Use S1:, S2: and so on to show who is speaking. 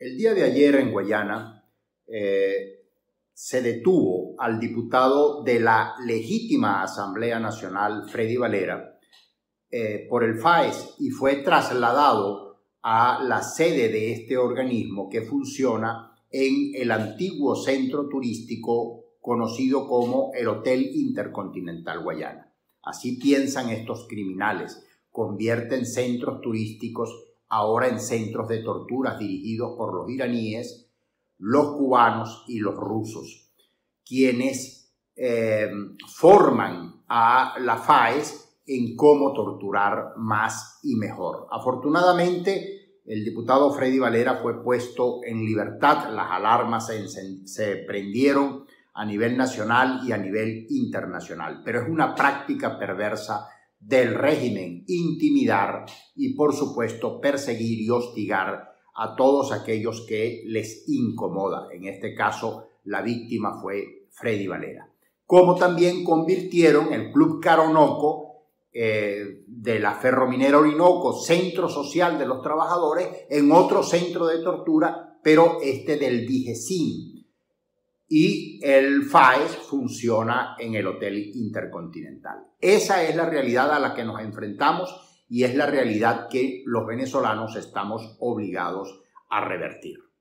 S1: El día de ayer en Guayana se detuvo al diputado de la legítima Asamblea Nacional, Freddy Valera, por el FAES y fue trasladado a la sede de este organismo que funciona en el antiguo centro turístico conocido como el Hotel Intercontinental Guayana. Así piensan estos criminales, convierten centros turísticos ahora en centros de torturas dirigidos por los iraníes, los cubanos y los rusos, quienes forman a la FAES en cómo torturar más y mejor. Afortunadamente, el diputado Freddy Valera fue puesto en libertad, las alarmas se prendieron a nivel nacional y a nivel internacional, pero es una práctica perversa del régimen intimidar y, por supuesto, perseguir y hostigar a todos aquellos que les incomoda. En este caso, la víctima fue Freddy Valera. Como también convirtieron el Club Caronoco de la Ferrominera Orinoco, centro social de los trabajadores, en otro centro de tortura, pero del DIGESIN. Y el FAES funciona en el Hotel Intercontinental. Esa es la realidad a la que nos enfrentamos y es la realidad que los venezolanos estamos obligados a revertir.